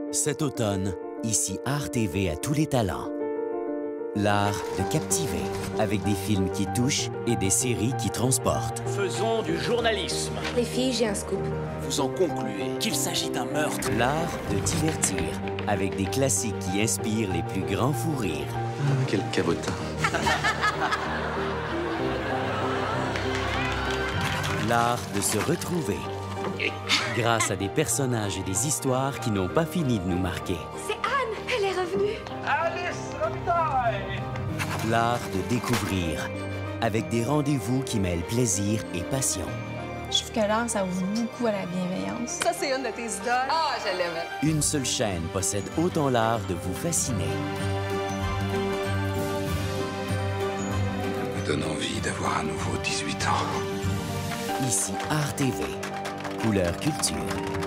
Cet automne, ici Art TV a tous les talents. L'art de captiver, avec des films qui touchent et des séries qui transportent. Faisons du journalisme. Les filles, j'ai un scoop. Vous en concluez qu'il s'agit d'un meurtre. L'art de divertir, avec des classiques qui inspirent les plus grands fous rires. Quel cabotin. L'art de se retrouver, grâce à des personnages et des histoires qui n'ont pas fini de nous marquer. C'est Anne, elle est revenue. L'art de découvrir, avec des rendez-vous qui mêlent plaisir et passion. Je trouve que l'art, ça ouvre beaucoup à la bienveillance. Ça, c'est une de tes idoles. Ah, je l'aimais. Une seule chaîne possède autant l'art de vous fasciner. Ça me donne envie d'avoir à nouveau 18 ans. Ici Art TV, couleur culture.